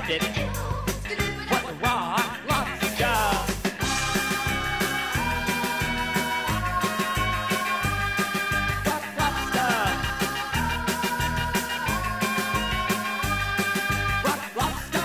it. What the rock lobster. Rock lobster. Rock lobster.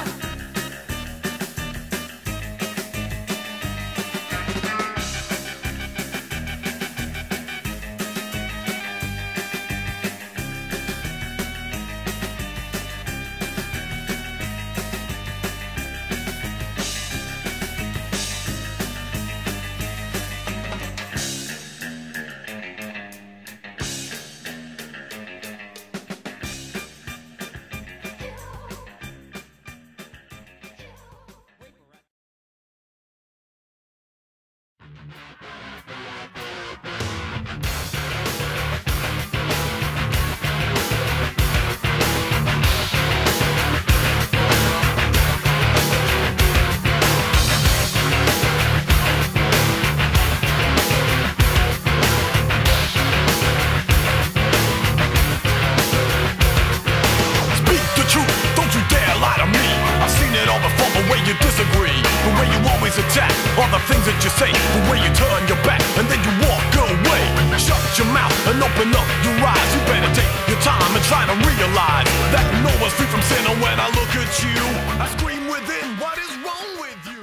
Attack all the things that you say, the way you turn your back and then you walk away. Shut your mouth and open up your eyes. You better take your time and try to realize that no one's free from sin. And when I look at you, I scream within, what is wrong with you?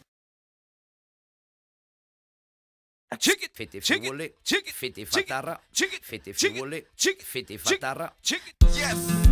Chicken, chicken, chicken, chicken, chicken, chicken, chicken, chicken, chicken, chicken, chicken, chicken, yes.